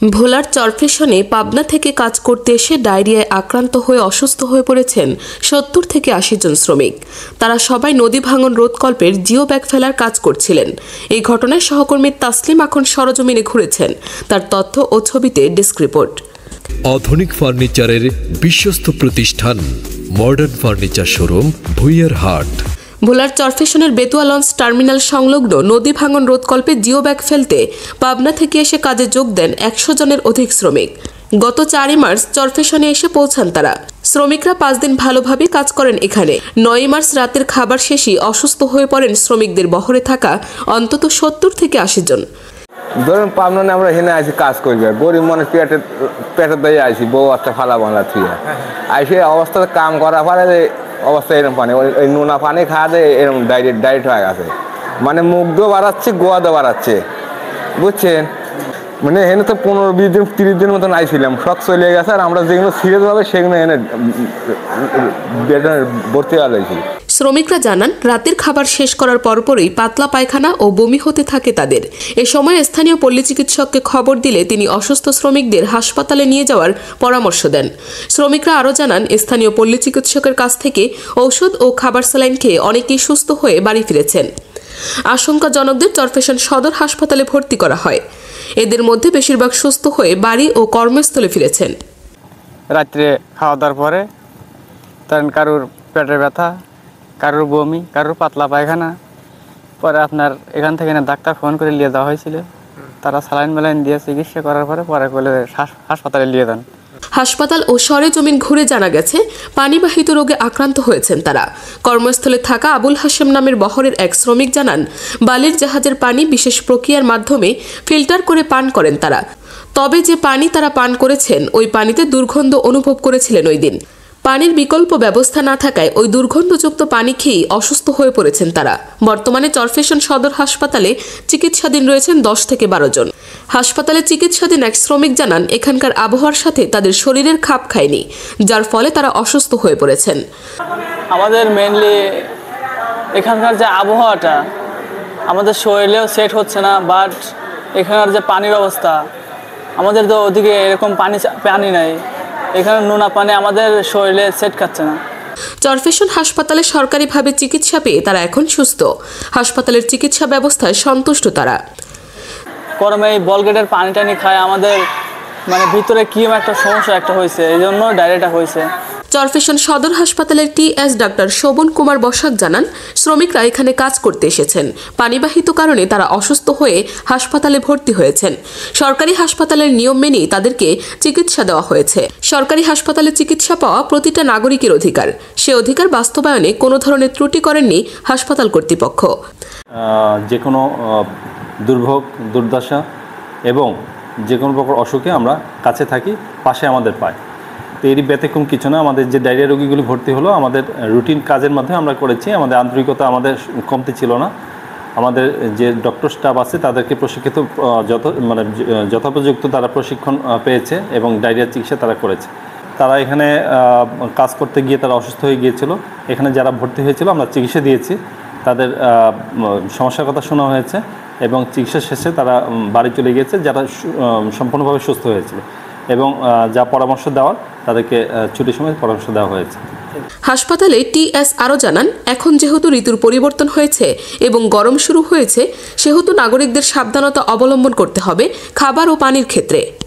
ভোলার চরফ্যাশনে পাবনা থেকে কাজ করতে এসে ডায়রিয়ায় আক্রান্ত হয়ে অসুস্থ হয়ে পড়েছেন ৭০ থেকে ৮০ জন শ্রমিক। তারা সবাই নদী ভাঙন রোধকল্পের জিও ব্যাগ ফেলার কাজ করছিলেন। এই ঘটনায় সহকর্মী তাসলিম এখন সরজমিনে ঘুরেছেন। তার তথ্য ও ছবিতে ডেস্ক রিপোর্ট। আধুনিক ফার্নিচারের বিশ্বস্ত প্রতিষ্ঠান মডার্ন ফার্নিচার শোরুম ভুইয়ার হাট। ভোলার চরফ্যাশনের বেতুয়া লঞ্চ টার্মিনাল সংলগ্ন নদী ভাঙন রোধকল্পে জিও ব্যাগ ফেলতে পাবনা থেকে এসে কাজে যোগ দেন ১০০ জনের অধিক শ্রমিক। গত ৪ মার্চ চরফ্যাশনে এসে পৌঁছান তারা। শ্রমিকরা ৫ দিন ভালোভাবে কাজ করেন এখানে। ৯ মার্চ রাতের খাবার শেষেই অসুস্থ হয়ে পড়েন শ্রমিকদের বহরে থাকা অন্তত ৭০ থেকে ৮০ জন। ধরুন পাবনা আমরা হেনে আসি কাজ করবে, গরিব মানুষ পেটের দিয়ে আসি, বউ একটা ফালা বাংলা থুয়ে আসে অবস্থাতে কাম করার পরে অবস্থা এরকম পানি, ওই নোনা পানি খাওয়া দেয় এরকম ডাইরেক্ট হয়ে গেছে, মানে মুগ্ধ বাড়াচ্ছে, গোয়াদও বাড়াচ্ছে, বুঝছেন। মানে এখানে তো ১৫-২০ দিন ৩০ দিন মতন আইছিলাম, সব চলে গেছে। আর আমরা যেগুলো সিরিয়াস ভাবে সেগুলো এনে ভর্তি হয়েছি। শ্রমিকরা জানান, রাতের খাবার শেষ করার পরপরই পাতলা পায়খানা ও বমি হতে থাকে তাদের। এ সময় স্থানীয় পল্লী চিকিৎসককে খবর দিলে তিনি অসুস্থ শ্রমিকদের হাসপাতালে নিয়ে যাওয়ার পরামর্শ দেন। শ্রমিকরা আরও জানান, স্থানীয় পল্লী চিকিৎসকের কাছ থেকে ঔষধ ও খাবার স্যালাইন খেয়ে অনেকেই সুস্থ হয়ে বাড়ি ফিরেছেন। আশঙ্কাজনকদের চরফ্যাশন সদর হাসপাতালে ভর্তি করা হয়। এদের মধ্যে বেশিরভাগ সুস্থ হয়ে বাড়ি ও কর্মস্থলে ফিরেছেন। রাত্রে খাওয়া দাওয়ার পরে তখন কারুর পেটের ব্যথা, কারুর বমি, কারুর পাতলা পায়খানা, পরে আপনার এখান থেকে ডাক্তার ফোন করে নিয়ে যাওয়া হয়েছিল। তারা স্যালাইন ম্যালাইন দিয়ে চিকিৎসা করার পরে বলে হাসপাতালে নিয়ে যান। হাসপাতাল ও সরেজমিন ঘুরে জানা গেছে, পানিবাহিত রোগে আক্রান্ত হয়েছেন তারা। কর্মস্থলে থাকা আবুল হাশেম নামের বহরের এক শ্রমিক জানান, বালির জাহাজের পানি বিশেষ প্রক্রিয়ার মাধ্যমে ফিল্টার করে পান করেন তারা। তবে যে পানি তারা পান করেছেন, ওই পানিতে দুর্গন্ধ অনুভব করেছিলেন ওই দিন। পানির বিকল্প ব্যবস্থা না থাকায় ওই দুর্গন্ধযুক্ত পানি খেয়েই অসুস্থ হয়ে পড়েছেন তারা। বর্তমানে চরফ্যাশন সদর হাসপাতালে চিকিৎসাধীন রয়েছেন ১০ থেকে ১২ জন। হাসপাতালে চিকিৎসাধীন এক শ্রমিক জানান, এখানকার আবহাওয়ার সাথে তাদের শরীরের খাপ খায়নি, যার ফলে তারা অসুস্থ হয়ে পড়েছেন। আমাদের মেনলি এখানকার যে আবহাওয়াটা আমাদের শরীরেও সেট হচ্ছে না, বাট এখানকার যে পানির অবস্থা, আমাদের তো ওদিকে এরকম পানি নাই, এখানে নোনা পানি আমাদের শরীরে সেট খাচ্ছে না। চরফ্যাশন হাসপাতালে সরকারিভাবে চিকিৎসা পেয়ে তারা এখন সুস্থ। হাসপাতালের চিকিৎসা ব্যবস্থায় সন্তুষ্ট তারা। গরমে এই বলগেটের পানি টানি খায় আমাদের মানে ভিতরে কি একটা সমস্যা একটা হয়েছে, এই জন্য ডায়রিয়া হয়েছে। চরফ্যাশন সদর হাসপাতালের টিএস ডাক্তার শোভন কুমার বসাক জানান, শ্রমিকরা এখানে কাজ করতে এসেছেন। পানিবাহিত কারণে তারা অসুস্থ হয়ে হাসপাতালে ভর্তি হয়েছেন। সরকারি হাসপাতালের নিয়ম মেনেই তাদেরকে চিকিৎসা দেওয়া হয়েছে। সরকারি হাসপাতালে চিকিৎসা পাওয়া প্রতিটা নাগরিকের অধিকার। সে অধিকার বাস্তবায়নে কোনো ধরনের ত্রুটি করেননি হাসপাতাল কর্তৃপক্ষ। যে কোনো দুর্ভোগ, দুর্দশা এবং যে কোনো প্রকার অসুখে আমরা কাছে থাকি, পাশে আমাদের পাই। তো এরই ব্যতিক্রম কিছু না। আমাদের যে ডায়রিয়া রোগীগুলি ভর্তি হলো, আমাদের রুটিন কাজের মাধ্যমে আমরা করেছি। আমাদের আন্তরিকতা আমাদের কমতি ছিল না। আমাদের যে ডক্টর স্টাফ আছে তাদেরকে প্রশিক্ষিত যথোপযুক্ত তারা প্রশিক্ষণ পেয়েছে এবং ডায়রিয়া চিকিৎসা তারা করেছে। তারা এখানে কাজ করতে গিয়ে তারা অসুস্থ হয়ে গিয়েছিল। এখানে যারা ভর্তি হয়েছিল আমরা চিকিৎসা দিয়েছি, তাদের সমস্যার কথা শোনা হয়েছে এবং চিকিৎসা শেষে তারা বাড়ি চলে গিয়েছে, যারা সম্পূর্ণভাবে সুস্থ হয়েছিল এবং যা পরামর্শ দেওয়ার তাদেরকে ছুটির সময় পরামর্শ দেওয়া হয়েছে। হাসপাতালে টিএস আরও জানান, এখন যেহেতু ঋতুর পরিবর্তন হয়েছে এবং গরম শুরু হয়েছে, সেহেতু নাগরিকদের সাবধানতা অবলম্বন করতে হবে খাবার ও পানির ক্ষেত্রে।